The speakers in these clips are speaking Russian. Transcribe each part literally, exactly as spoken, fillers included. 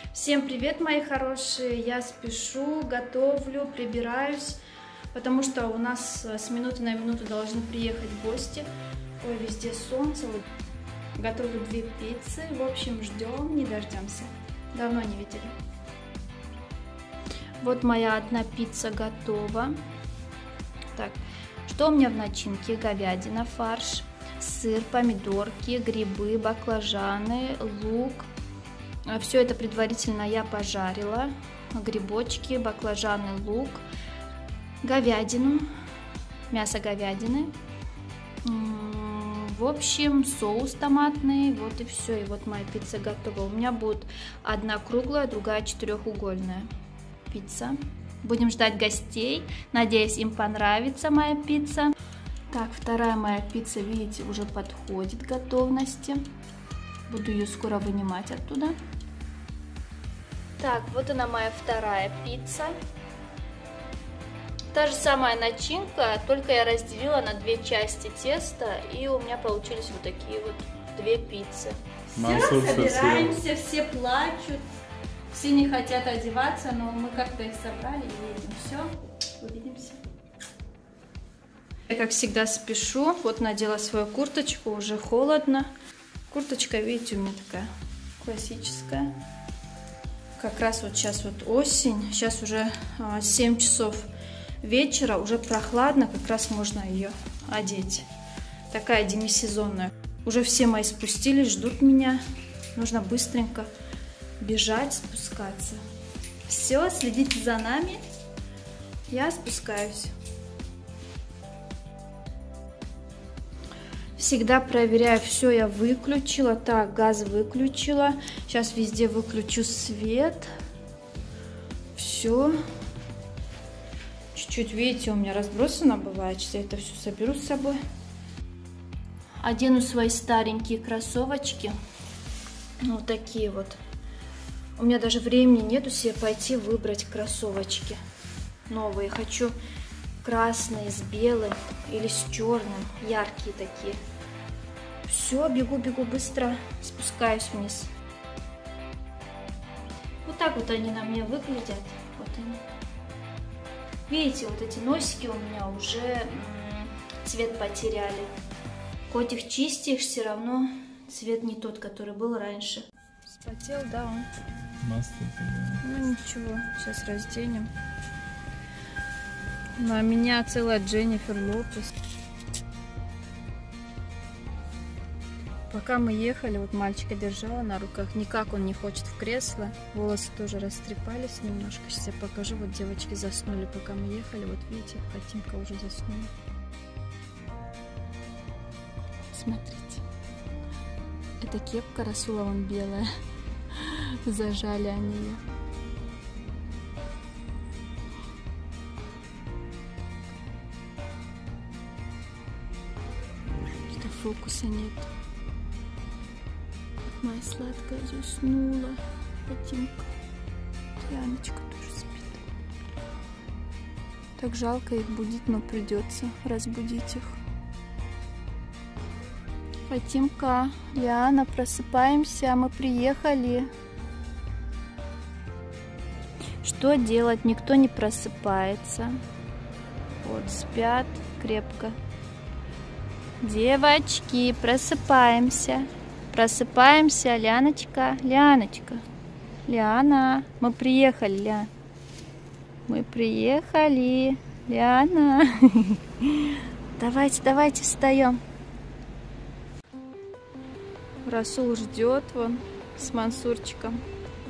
Всем привет, мои хорошие! Я спешу, готовлю, прибираюсь, потому что у нас с минуты на минуту должны приехать гости. Ой, везде солнце. Вот. Готовлю две пиццы. В общем, ждем, не дождемся. Давно не видели. Вот моя одна пицца готова. Так, что у меня в начинке? Говядина, фарш, сыр, помидорки, грибы, баклажаны, лук. Все это предварительно я пожарила. Грибочки, баклажаны, лук, говядину, мясо говядины. В общем, соус томатный. Вот и все. И вот моя пицца готова. У меня будет одна круглая, другая четырехугольная пицца. Будем ждать гостей. Надеюсь, им понравится моя пицца. Так, вторая моя пицца, видите, уже подходит к готовности. Буду ее скоро вынимать оттуда. Так, вот она моя вторая пицца. Та же самая начинка, только я разделила на две части теста, и у меня получились вот такие вот две пиццы. Все, собираемся, все плачут, все не хотят одеваться, но мы как-то их собрали и едем. Все, увидимся. Я, как всегда, спешу. Вот надела свою курточку, уже холодно. Курточка, видите, у меня такая классическая. Как раз вот сейчас вот осень, сейчас уже семь часов вечера, уже прохладно, как раз можно ее одеть. Такая демисезонная. Уже все мои спустились, ждут меня. Нужно быстренько бежать, спускаться. Все, следите за нами. Я спускаюсь. Всегда проверяю, все я выключила. Так, газ выключила. Сейчас везде выключу свет. Все. Чуть-чуть, видите, у меня разбросано бывает. Сейчас я это все соберу с собой. Одену свои старенькие кроссовочки. Вот такие вот. У меня даже времени нету себе пойти выбрать кроссовочки новые. Хочу красные с белым или с черным. Яркие такие. Все, бегу-бегу быстро. Спускаюсь вниз. Вот так вот они на мне выглядят. Вот они. Видите, вот эти носики у меня уже цвет потеряли. Хоть их чистишь, все равно цвет не тот, который был раньше. Вспотел, да, он? Масло. Ну ничего, сейчас разденем. На меня целая Дженнифер Лопес. Пока мы ехали, вот мальчика держала на руках. Никак он не хочет в кресло. Волосы тоже растрепались немножко. Сейчас я покажу. Вот девочки заснули, пока мы ехали. Вот видите, Фатимка уже заснула. Смотрите. Это кепка Расула, вон белая. Зажали они ее. Что-то фокуса нет. Моя сладкая заснула. Фатимка. Яночка тоже спит. Так жалко их будить, но придется разбудить их. Фатимка, Лиана, просыпаемся, мы приехали. Что делать? Никто не просыпается. Вот, спят крепко. Девочки, просыпаемся. Просыпаемся, Ляночка, Ляночка. Лиана, мы приехали, Ля. Мы приехали, Лиана. Давайте, давайте, встаем. Расул ждет вон с Мансурчиком.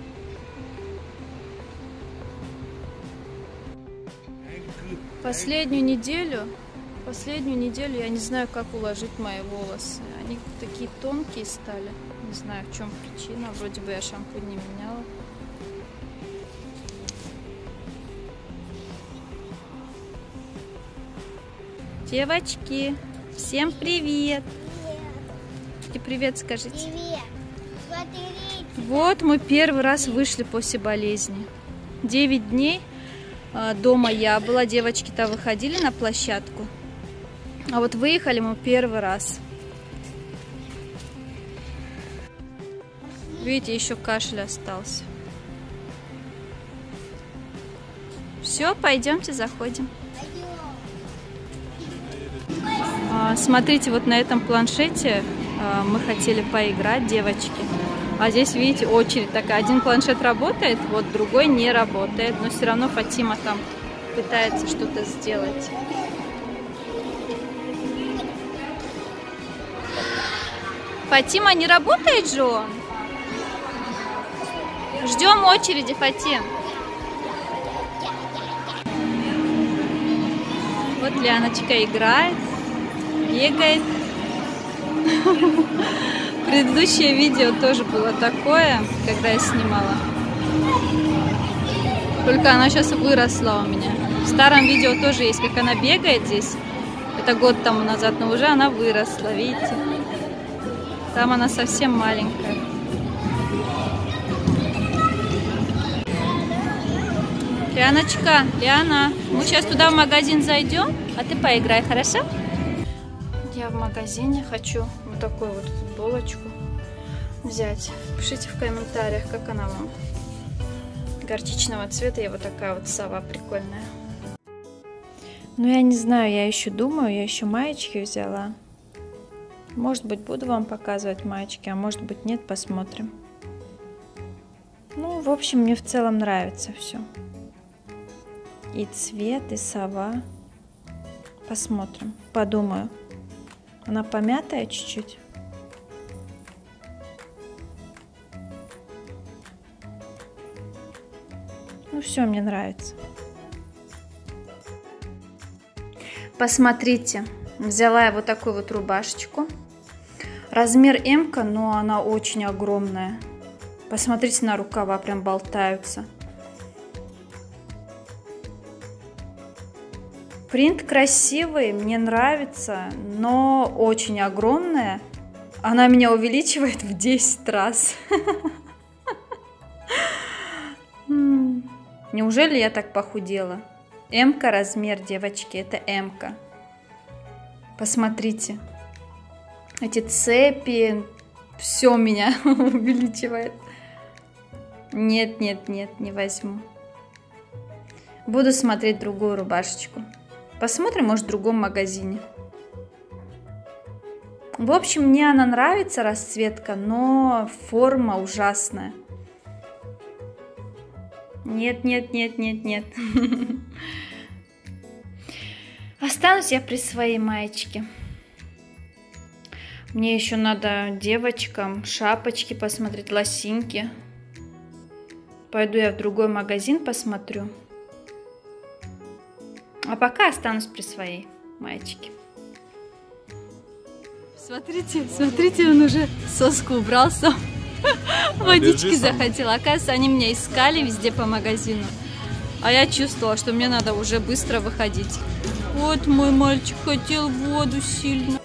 Последнюю неделю, последнюю неделю я не знаю, как уложить мои волосы. Они такие тонкие стали. Не знаю, в чем причина. Вроде бы я шампунь не меняла. Девочки, всем привет! И привет скажите. Привет. Смотрите. Вот мы первый раз вышли после болезни. Девять дней дома я была, девочки-то выходили на площадку. А вот выехали мы первый раз. Видите, еще кашель остался. Все, пойдемте, заходим. А, смотрите, вот на этом планшете а, мы хотели поиграть, девочки. А здесь, видите, очередь такая. Один планшет работает, вот другой не работает. Но все равно Фатима там пытается что-то сделать. Фатима, не работает же он? Ждем очереди, Фатим. Вот Ляночка играет, бегает. Предыдущее видео тоже было такое, когда я снимала. Только она сейчас выросла у меня. В старом видео тоже есть, как она бегает здесь. Это год тому назад, но уже она выросла, видите? Там она совсем маленькая. Ляночка, Лиана, мы сейчас туда в магазин зайдем, а ты поиграй, хорошо? Я в магазине хочу вот такую вот футболочку взять. Пишите в комментариях, как она вам. Горчичного цвета, и вот такая вот сова прикольная. Ну, я не знаю, я еще думаю, я еще маечки взяла. Может быть, буду вам показывать маечки, а может быть, нет, посмотрим. Ну, в общем, мне в целом нравится все. И цвет, и сова. Посмотрим, подумаю. Она помятая чуть-чуть. Ну все, мне нравится. Посмотрите, взяла я вот такую вот рубашечку. Размер эм-ка, но она очень огромная. Посмотрите на рукава, прям болтаются. Принт красивый, мне нравится, но очень огромная. Она меня увеличивает в десять раз. Неужели я так похудела? Эм-ка размер, девочки, это эм-ка. Посмотрите. Эти цепи, все меня увеличивает. Нет, нет, нет, не возьму. Буду смотреть другую рубашечку. Посмотрим, может, в другом магазине. В общем, мне она нравится, расцветка, но форма ужасная. Нет, нет, нет, нет, нет. Останусь я при своей маечке. Мне еще надо девочкам шапочки посмотреть, лосинки. Пойду я в другой магазин посмотрю. А пока останусь при своей маечке. Смотрите, смотрите, он уже соску убрал сам. Водички захотел. Оказывается, они меня искали везде по магазину. А я чувствовала, что мне надо уже быстро выходить. Вот мой мальчик хотел воду сильно.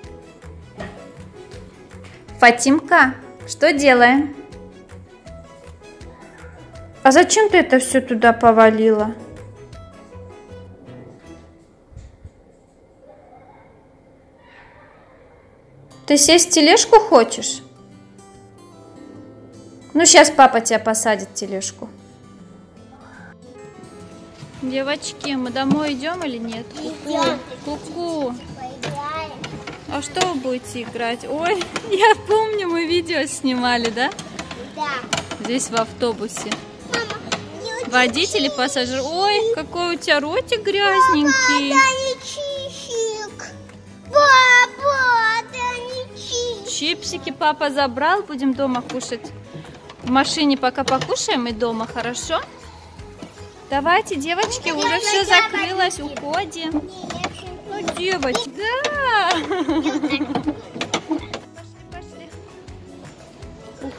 Фатимка, что делаем? А зачем ты это все туда повалила? Ты сесть в тележку хочешь? Ну, сейчас папа тебя посадит в тележку. Девочки, мы домой идем или нет? Ку-ку. Ку-ку. А что вы будете играть? Ой, я помню, мы видео снимали, да? Да. Здесь в автобусе. Мама, водитель и пассажир. Ой, какой у тебя ротик грязненький. Папа, это не чищик. Папа, это не чищик. Чипсики папа забрал, будем дома кушать. В машине пока покушаем и дома, хорошо? Давайте, девочки, уже все закрылось, уходим. Ну, девочки, да. Пошли, пошли.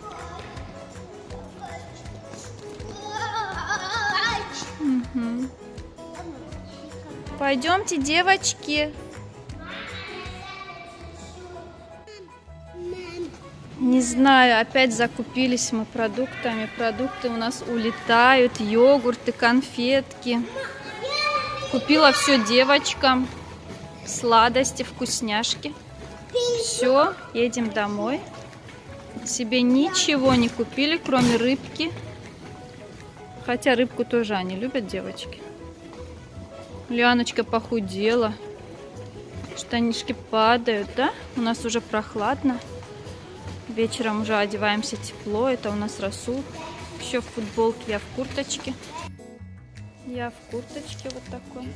Угу. Пойдемте, девочки. Не знаю, опять закупились мы продуктами. Продукты у нас улетают, йогурты, конфетки. Купила все девочкам, сладости, вкусняшки. Все, едем домой. Себе ничего не купили, кроме рыбки. Хотя рыбку тоже они любят, девочки. Лианочка похудела. Штанишки падают, да? У нас уже прохладно. Вечером уже одеваемся тепло. Это у нас Расул. Еще в футболке, я в курточке. Я в курточке вот такой.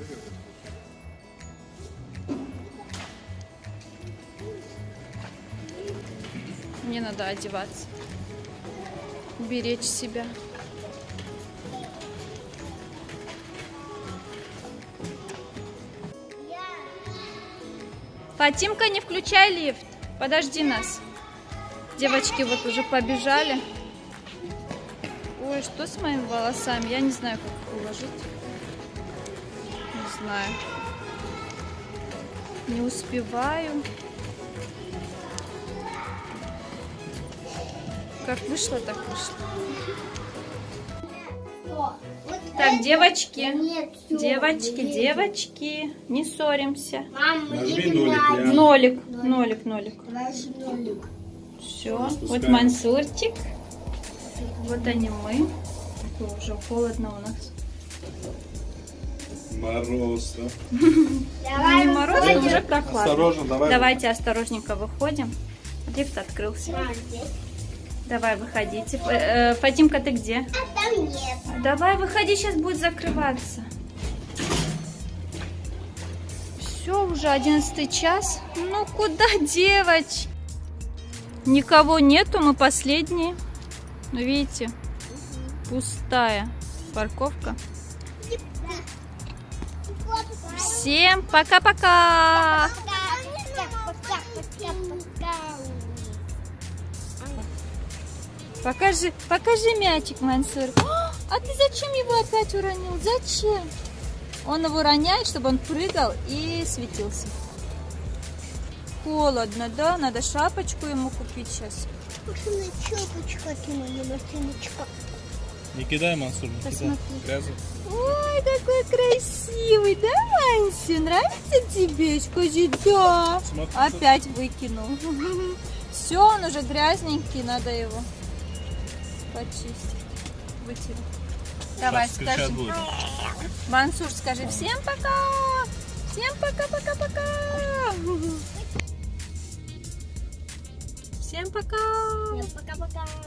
Мне надо одеваться. Беречь себя. Фатимка, не включай лифт. Подожди нас. Девочки вот уже побежали. Ой, что с моими волосами? Я не знаю, как их уложить. Не знаю. Не успеваю. Как вышло, так вышло. Так, девочки, девочки, девочки, не ссоримся. Нажми нолик, нолик, нолик, нолик. Все, вот Мансурчик. Вот они мы. Ой, уже холодно у нас. Мороз. Не мороз, но уже прохладно. Осторожно, давай. Давайте осторожненько выходим. Лифт открылся. Давай, выходите. Фатимка, ты где? А там нет. Давай, выходи, сейчас будет закрываться. Все, уже одиннадцатый час. Ну, куда, девочки? Никого нету, мы последние. Ну, видите, пустая парковка. Всем пока-пока! Покажи, покажи мячик, Мансур. А ты зачем его опять уронил? Зачем? Он его роняет, чтобы он прыгал и светился. Холодно, да? Надо шапочку ему купить сейчас. Шапочка, ты моя машиночка. Не кидай, Мансур, не кидай. Грязно. Ой, какой красивый, да, Манси? Нравится тебе? Скажи, да. Смотри, опять выкинул. Все, он уже грязненький, надо его почистить, вытереть. Давай, скажи. Мансур, скажи всем пока. Всем пока-пока-пока. Всем пока. Пока-пока.